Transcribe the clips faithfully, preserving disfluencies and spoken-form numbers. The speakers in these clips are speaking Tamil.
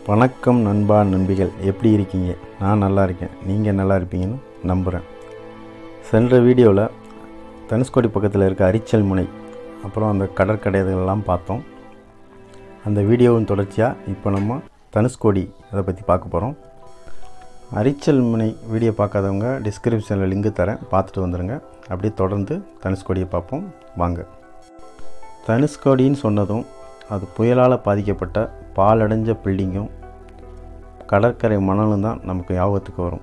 வணக்கம் நண்பா நண்பிகள், எப்படி இருக்கீங்க? நான் நல்லா இருக்கேன். நீங்கள் நல்லா இருப்பீங்கன்னு நம்புகிறேன். சென்ற வீடியோவில் தனுஷ்கோடி பக்கத்தில் இருக்க அரிச்சல் முனை, அப்புறம் அந்த கடற்கடைகளெல்லாம் பார்த்தோம். அந்த வீடியோவின் தொடர்ச்சியாக இப்போ நம்ம தனுஷ்கோடி அதை பற்றி பார்க்க போகிறோம். அரிச்சல் முனை வீடியோ பார்க்காதவங்க டிஸ்கிரிப்ஷனில் லிங்கு தரேன், பார்த்துட்டு வந்துடுங்க. அப்படியே தொடர்ந்து தனுஷ்கோடியை பார்ப்போம் வாங்க. தனுஷ்கோடின்னு சொன்னதும் அது புயலால் பாதிக்கப்பட்ட பாலடைஞ்ச பில்டிங்கும் கடற்கரை மணலும் தான் நமக்கு ஞாபகத்துக்கு வரும்.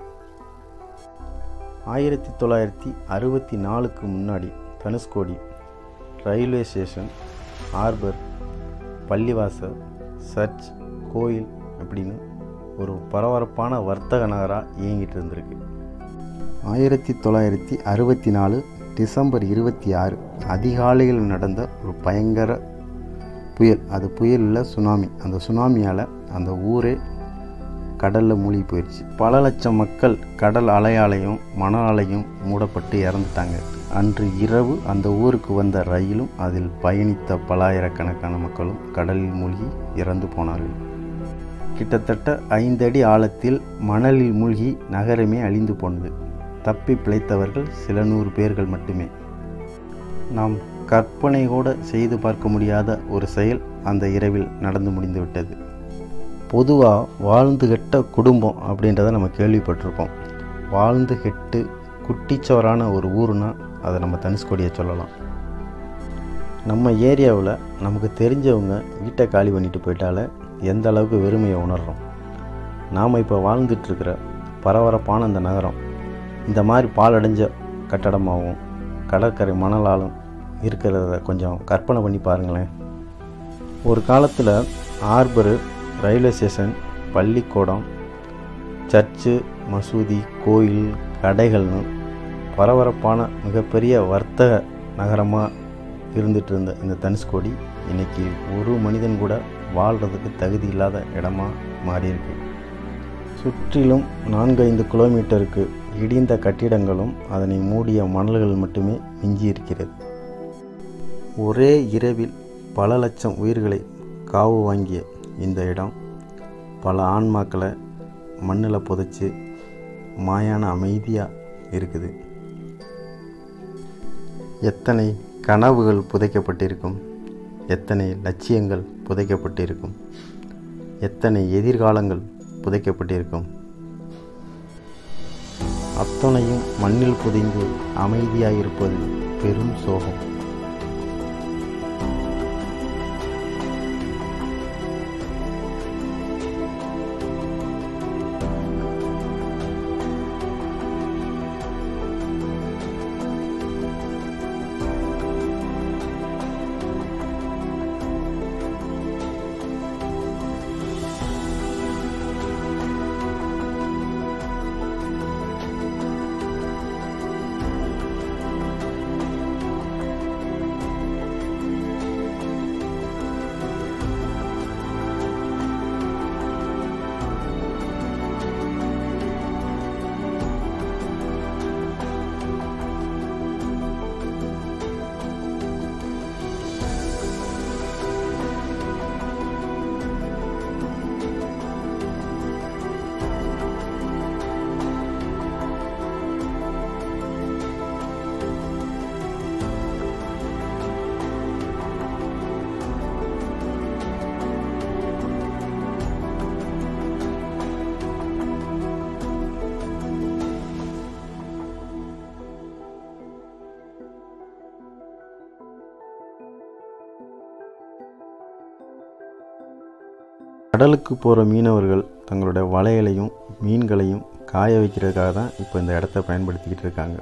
ஆயிரத்தி தொள்ளாயிரத்தி அறுபத்தி நாலுக்கு முன்னாடி தனுஷ்கோடி ரயில்வே ஸ்டேஷன், ஹார்பர், பள்ளிவாசல், சர்ச், கோயில் அப்படின்னு ஒரு பரபரப்பான வர்த்தக நகராக இயங்கிட்டு இருந்திருக்கு. ஆயிரத்தி தொள்ளாயிரத்தி அறுபத்தி நாலு டிசம்பர் இருபத்தி ஆறு அதிகாலையில் நடந்த ஒரு பயங்கர புயல். அது புயலில் சுனாமி. அந்த சுனாமியால் அந்த ஊரே கடலில் மூழ்கி போயிடுச்சு. பல லட்சம் மக்கள் கடல் அலையாலையும் மணலாலையும் மூடப்பட்டு இறந்துட்டாங்க. அன்று இரவு அந்த ஊருக்கு வந்த ரயிலும் அதில் பயணித்த பலாயிரக்கணக்கான மக்களும் கடலில் மூழ்கி இறந்து போனார்கள். கிட்டத்தட்ட ஐந்து அடி ஆழத்தில் மணலில் மூழ்கி நகரமே அழிந்து போனது. தப்பி பிழைத்தவர்கள் சில நூறு பேர்கள் மட்டுமே. நாம் கற்பனை கூட செய்து பார்க்க முடியாத ஒரு செயல் அந்த இரவில் நடந்து முடிந்து விட்டது. பொதுவாக வாழ்ந்து கெட்ட குடும்பம் அப்படின்றத நம்ம கேள்விப்பட்டிருப்போம். வாழ்ந்து கெட்டு குட்டிச்சவரான ஒரு ஊர்னா அதை நம்ம தனுஷ்கோடியை சொல்லலாம். நம்ம ஏரியாவில் நமக்கு தெரிஞ்சவங்க வீட்டை காலி பண்ணிட்டு போயிட்டாலே எந்த அளவுக்கு வெறுமையை உணர்றோம். நாம் இப்போ வாழ்ந்துட்டுருக்கிற பரபரப்பான அந்த நகரம் இந்த மாதிரி பாலடைஞ்ச கட்டடமாகவும் கடற்கரை மணலாலும் இருக்கிறத கொஞ்சம் கற்பனை பண்ணி பாருங்களேன். ஒரு காலத்தில் ஹார்பரு, ரயில்வே ஸ்டேஷன், பள்ளிக்கூடம், சர்ச்சு, மசூதி, கோயில், கடைகள்னு பரபரப்பான மிகப்பெரிய வர்த்தக நகரமாக இருந்துகிட்டு இருந்த இந்த தனுஷ்கோடி இன்றைக்கி ஒரு மனிதன் கூட வாழ்கிறதுக்கு தகுதி இல்லாத இடமா மாறியிருக்கு. சுற்றிலும் நான்கு ஐந்து கிலோமீட்டருக்கு இடிந்த கட்டிடங்களும் அதனை மூடிய மணல்கள் மட்டுமே மிஞ்சி இருக்கிறது. ஒரே இரவில் பல லட்சம் உயிர்களை காவு வாங்கிய இந்த இடம் பல ஆன்மாக்களை மண்ணில் புதைச்சி மாயான அமைதியாக இருக்குது. எத்தனை கனவுகள் புதைக்கப்பட்டிருக்கும், எத்தனை லட்சியங்கள் புதைக்கப்பட்டிருக்கும், எத்தனை எதிர்காலங்கள் புதைக்கப்பட்டிருக்கும். அத்தனையும் மண்ணில் புதைந்து அமைதியாயிருப்பது பெரும் சோகம். கடலுக்கு போகிற மீனவர்கள் தங்களுடைய வலைகளையும் மீன்களையும் காய வைக்கிறதுக்காக தான் இப்போ இந்த இடத்த பயன்படுத்திக்கிட்டு இருக்காங்க.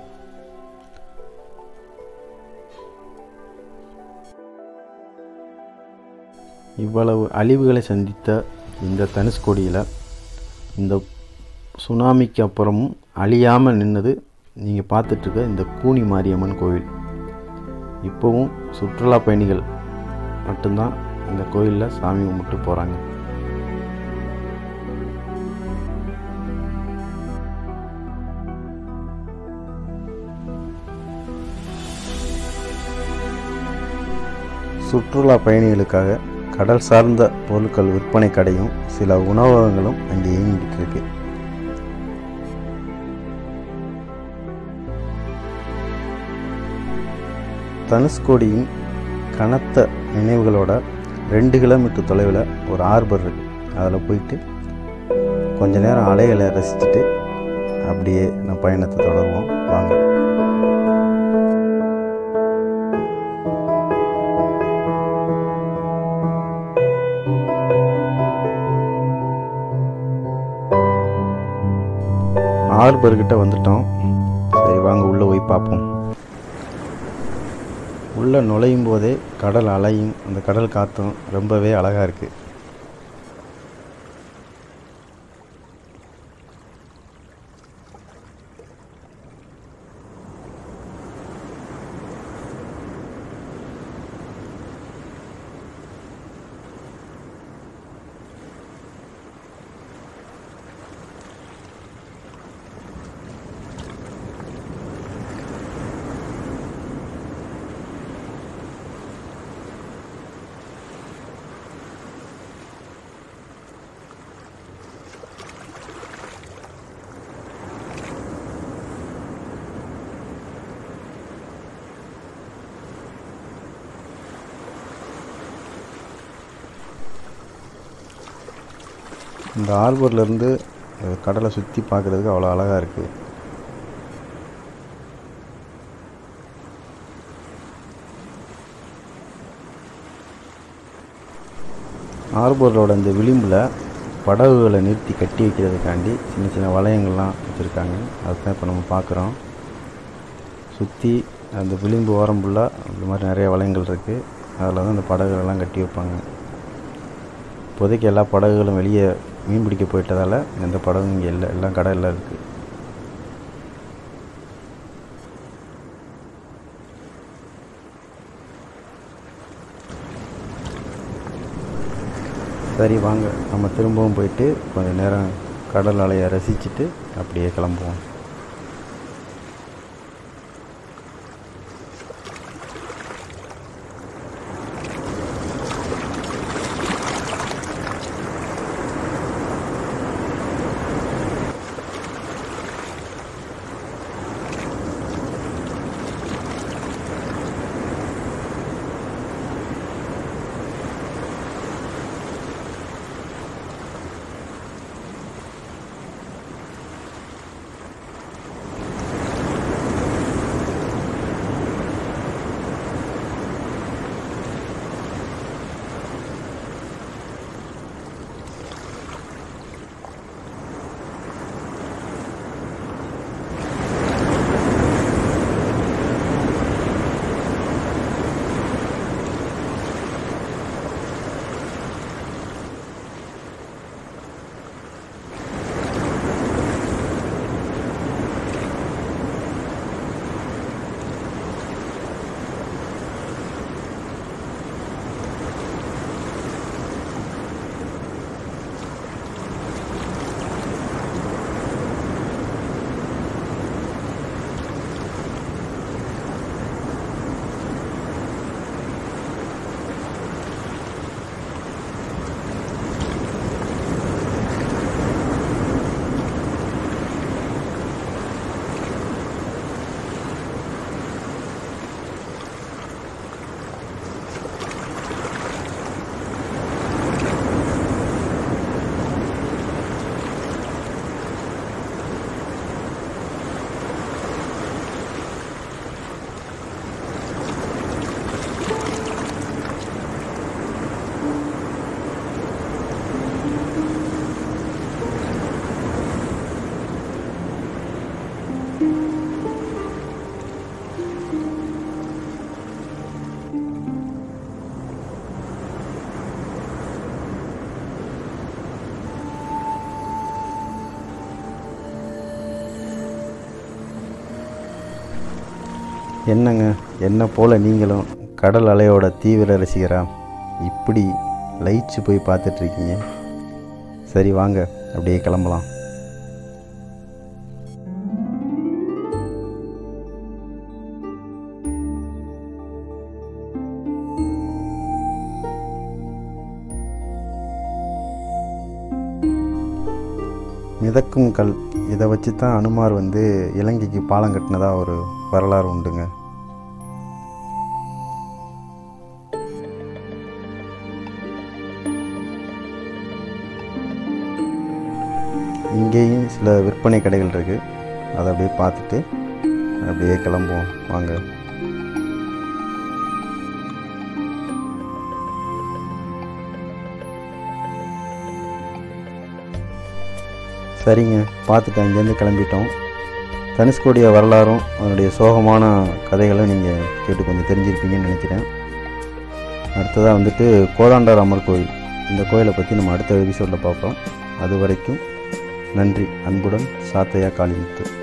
இவ்வளவு அழிவுகளை சந்தித்த இந்த தனுஷ்கோடியில் இந்த சுனாமிக்கு அப்புறமும் அழியாமல் நின்னது நீங்கள் பார்த்துட்ருக்க இந்த கூனி மாரியம்மன் கோவில். இப்போவும் சுற்றுலா பயணிகள் மட்டும்தான் இந்த கோயிலில் சாமி கும்பிட்டு போகிறாங்க. சுற்றுலா பயணிகளுக்காக கடல் சார்ந்த பொருட்கள் விற்பனை கடையும் சில உணவகங்களும் அங்கே இயங்கிட்டு இருக்கு. தனுஷ்கோடியின் கனத்த நினைவுகளோட ரெண்டு கிலோமீட்டர் தொலைவில் ஒரு ஹார்பர் இருக்குது. அதில் போயிட்டு கொஞ்ச நேரம் அலைகளை ரசிச்சுட்டு அப்படியே நம்ம பயணத்தை தொடருவோம். வாங்க. ஹார்பர்கிட்ட வந்துட்டோம். சரி வாங்க உள்ளே போய் பார்ப்போம். உள்ளே நுழையும் போதே கடல் அலையும் அந்த கடல் காற்றும் ரொம்பவே அழகாக இருக்குது. இந்த ஹார்பர்லேருந்து கடலை சுற்றி பார்க்குறதுக்கு அவ்வளோ அழகாக இருக்குது. ஹார்பரோட இந்த விளிம்பில் படகுகளை நிறுத்தி கட்டி வைக்கிறதுக்காண்டி சின்ன சின்ன வளையங்கள்லாம் வச்சுருக்காங்க. அதுதான் இப்போ நம்ம பார்க்குறோம். சுற்றி அந்த விளிம்பு ஓரம் ஃபுல்லாக இந்த மாதிரி நிறைய வளையங்கள் இருக்குது. அதில் தான் இந்த படகுகளெல்லாம் கட்டி வைப்பாங்க. இப்போதைக்கு எல்லா படகுகளும் வெளியே மீன் பிடிக்க போயிட்டதால் எந்த படகும் இங்கே இல்லை, எல்லாம் கடலில் இருக்குது. சரி வாங்க நம்ம திரும்பவும் போயிட்டு கொஞ்சம் நேரம் கடல் அலையை ரசிச்சுட்டு அப்படியே கிளம்புவோம். என்னங்க என்ன போல் நீங்களும் கடல் அலையோட தீவிர ரசிகரா இப்படி லயிச்சு போய் பார்த்துட்ருக்கீங்க? சரி வாங்க அப்படியே கிளம்பலாம். மிதக்கும் கல், இதை வச்சு தான் அனுமார் வந்து இலங்கைக்கு பாலம் கட்டினதாக ஒரு வரலாறு உண்டுங்க. இங்கேயும் சில விற்பனை கடைகள் இருக்குது, அதை அப்படியே பார்த்துட்டு அப்படியே கிளம்புவோம் வாங்க. சரிங்க, பார்த்துட்டு அங்கேருந்து கிளம்பிட்டோம். தனுஷ்கோடிய வரலாறும் அதனுடைய சோகமான கதைகளை நீங்கள் கேட்டு கொஞ்சம் தெரிஞ்சிருப்பீங்கன்னு நினைக்கிறேன். அடுத்ததாக வந்துட்டு கோதாண்டராமர் கோயில், இந்த கோயிலை பற்றி நம்ம அடுத்த எபிசோடில் பார்ப்போம். அது வரைக்கும் நன்றி. அன்புடன் சாத்தையா காளிமுத்து.